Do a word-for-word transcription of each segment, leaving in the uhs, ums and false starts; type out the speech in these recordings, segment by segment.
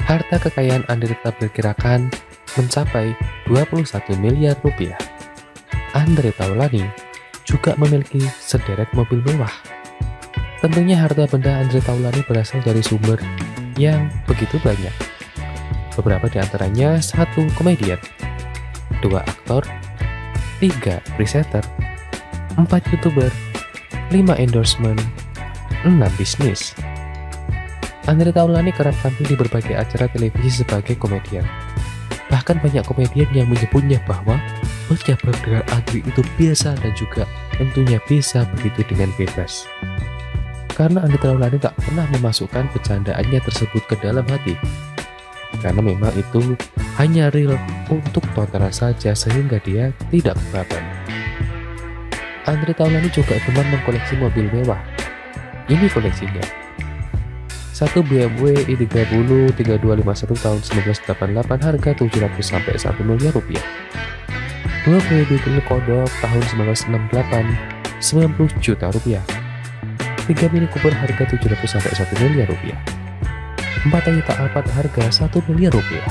Harta kekayaan Andre diperkirakan mencapai dua puluh satu miliar rupiah. Andre Taulany juga memiliki sederet mobil mewah. Tentunya harta benda Andre Taulany berasal dari sumber yang begitu banyak. Beberapa di antaranya: satu komedian, dua aktor, tiga presenter, empat youtuber, lima endorsement, enam bisnis. Andre Taulany kerap tampil di berbagai acara televisi sebagai komedian. Bahkan banyak komedian yang menyebutnya bahwa berjabat dengan Andre itu biasa dan juga tentunya bisa begitu dengan bebas. Karena Andre Taulany tak pernah memasukkan bercandaannya tersebut ke dalam hati. Karena memang itu hanya real untuk tontonan saja sehingga dia tidak baper. Andre Taulany juga gemar mengkoleksi mobil mewah. Ini koleksinya: satu B M W i tiga nol tiga dua lima satu tahun seribu sembilan ratus delapan puluh delapan harga tujuh ratus sampai satu miliar rupiah. Dua V W Beetle Kodok tahun seribu sembilan ratus enam puluh delapan sembilan puluh juta rupiah. Tiga Mini Cooper harga tujuh ratus sampai satu miliar rupiah. Empat Toyota Alphard harga satu miliar rupiah.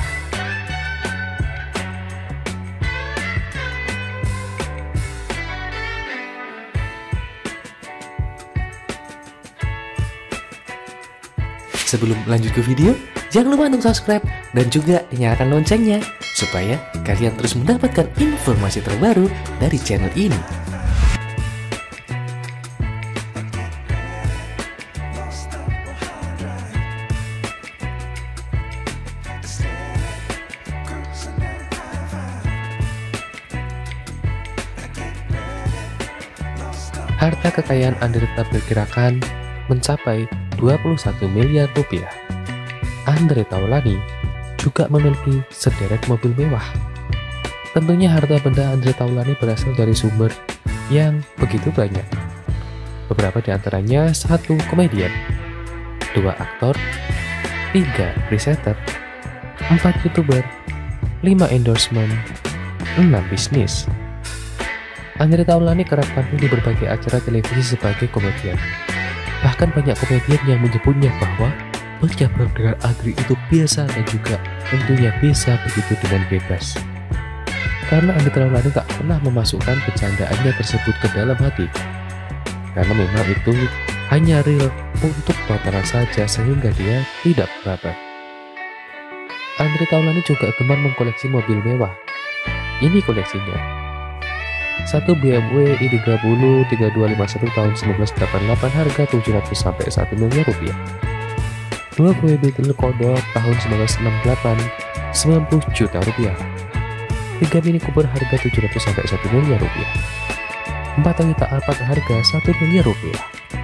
Sebelum lanjut ke video, jangan lupa untuk subscribe dan juga nyalakan loncengnya supaya kalian terus mendapatkan informasi terbaru dari channel ini. Harta kekayaan Andre diperkirakan mencapai dua puluh satu miliar rupiah. Andre Taulany juga memiliki sederet mobil mewah. Tentunya harta benda Andre Taulany berasal dari sumber yang begitu banyak. Beberapa di antaranya: satu komedian, dua aktor, tiga presenter, empat youtuber, lima endorsement, enam bisnis. Andre Taulany kerap tampil di berbagai acara televisi sebagai komedian. Bahkan banyak komedian yang menyebutnya bahwa berjabat dengan Andre itu biasa dan juga tentunya bisa begitu dengan bebas. Karena Andre Taulany tak pernah memasukkan bercandaannya tersebut ke dalam hati. Karena memang itu hanya real untuk tontonan saja sehingga dia tidak baper. Andre Taulany juga gemar mengkoleksi mobil mewah. Ini koleksinya: satu B M W i tiga nol tiga dua lima satu tahun seribu sembilan ratus delapan puluh delapan harga tujuh ratus sampai satu miliar rupiah. Dua V W Beetle Kodok tahun seribu sembilan ratus enam puluh delapan sembilan puluh juta rupiah. Tiga Mini Cooper harga tujuh ratus sampai satu miliar rupiah. Empat Toyota Alphard harga satu miliar rupiah.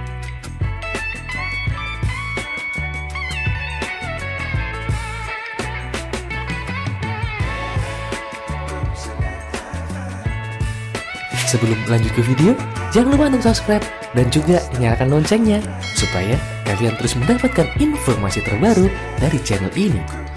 Sebelum lanjut ke video, jangan lupa untuk subscribe dan juga nyalakan loncengnya supaya kalian terus mendapatkan informasi terbaru dari channel ini.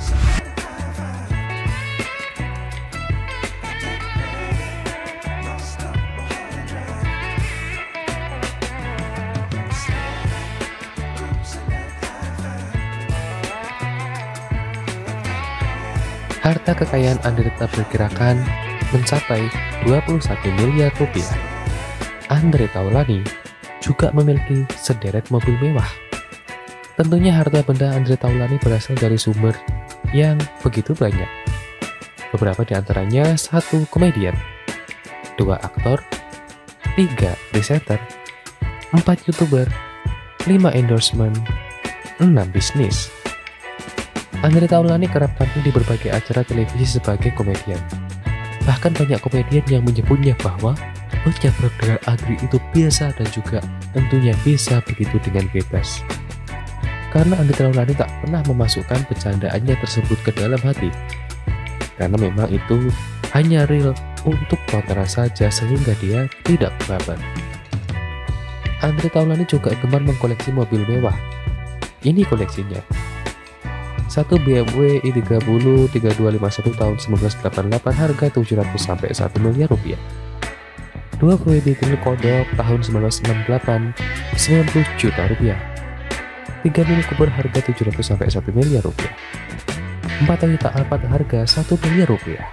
Harta kekayaan Andre diperkirakan mencapai dua puluh satu miliar rupiah. Andre Taulany juga memiliki sederet mobil mewah. Tentunya harta benda Andre Taulany berasal dari sumber yang begitu banyak. Beberapa di antaranya: satu komedian, dua aktor, tiga presenter, empat youtuber, lima endorsement, enam bisnis. Andre Taulany kerap tampil di berbagai acara televisi sebagai komedian. Bahkan banyak komedian yang menyebutnya bahwa berjabat dengan Andre itu biasa dan juga tentunya bisa begitu dengan bebas. Karena Andre Taulany tak pernah memasukkan bercandaannya tersebut ke dalam hati. Karena memang itu hanya real untuk tontonan saja sehingga dia tidak baper. Andre Taulany juga gemar mengkoleksi mobil mewah. Ini koleksinya: satu B M W i tiga nol tiga dua lima satu tahun seribu sembilan ratus delapan puluh delapan harga tujuh ratus sampai satu miliar rupiah. Dua V W Beetle Kodok tahun seribu sembilan ratus enam puluh delapan sembilan puluh juta rupiah. Tiga Mini Cooper harga tujuh ratus sampai satu miliar rupiah. empat Toyota Alphard harga satu miliar rupiah.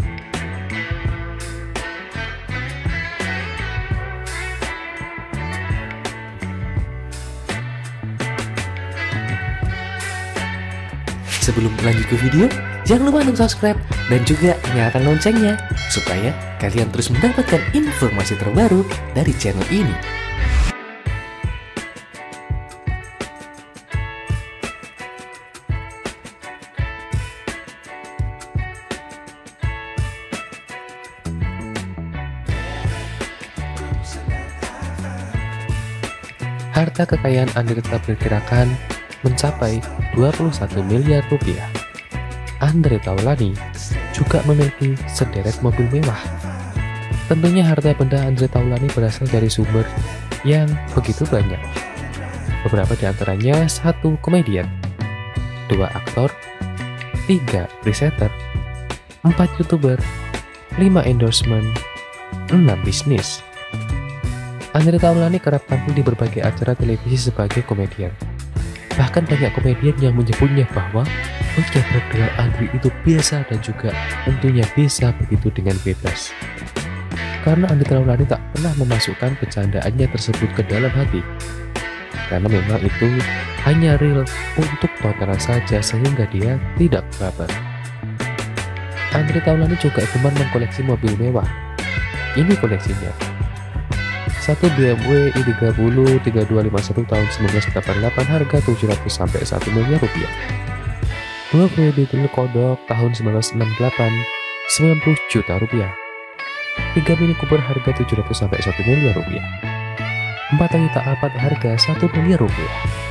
Sebelum lanjut ke video, jangan lupa untuk subscribe dan juga nyalakan loncengnya supaya kalian terus mendapatkan informasi terbaru dari channel ini. Harta kekayaan Andre diperkirakan mencapai dua puluh satu miliar rupiah. Andre Taulany juga memiliki sederet mobil mewah. Tentunya harta benda Andre Taulany berasal dari sumber yang begitu banyak. Beberapa di antaranya: satu komedian, dua aktor, tiga presenter, empat youtuber, lima endorsement, enam bisnis. Andre Taulany kerap tampil di berbagai acara televisi sebagai komedian. Bahkan banyak komedian yang menyebutnya bahwa pejabat dengan Andre itu biasa dan juga tentunya bisa begitu dengan bebas. Karena Andre Taulany tak pernah memasukkan bercandaannya tersebut ke dalam hati. Karena memang itu hanya real untuk tontonan saja sehingga dia tidak baper. Andre Taulany juga gemar mengkoleksi mobil mewah. Ini koleksinya. Satu B M W i tiga nol tiga dua lima satu tahun seribu sembilan ratus delapan puluh delapan harga tujuh ratus sampai satu miliar rupiah. Dua Volvo Beetle Kodok tahun seribu sembilan ratus enam puluh delapan sembilan puluh juta rupiah. Tiga Mini Cooper harga tujuh ratus sampai satu miliar rupiah. Empat Toyota Alphard harga satu miliar rupiah.